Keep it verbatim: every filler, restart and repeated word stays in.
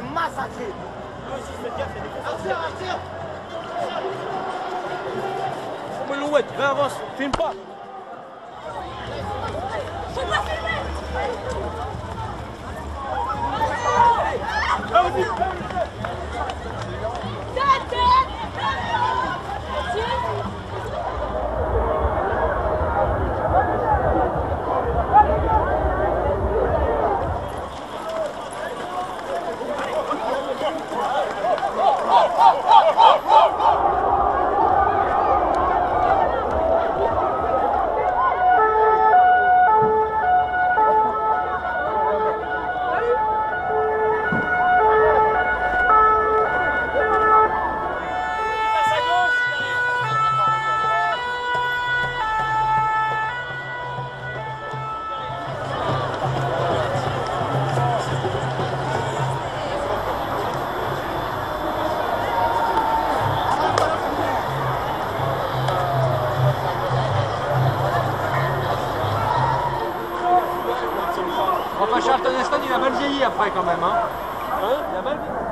massacrer. Melouette, viens avance, filme pas. Enfin, Charlton Heston, il a mal vieilli après quand même. Hein, hein il a mal vieilli.